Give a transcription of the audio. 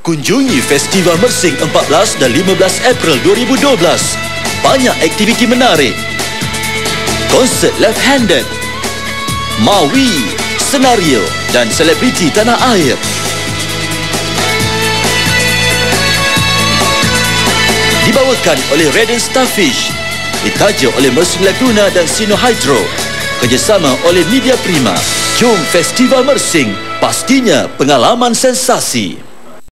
Kunjungi Festival Mersing 14 dan 15 April 2012. Banyak aktiviti menarik. Konsert Left Handed, Maui, senario dan selebriti tanah air. Dibawakan oleh Radiant Starfish, ditaja oleh Mersing Laguna dan Sino Hydro, kerjasama oleh Media Prima. Jom Festival Mersing, pastinya pengalaman sensasi.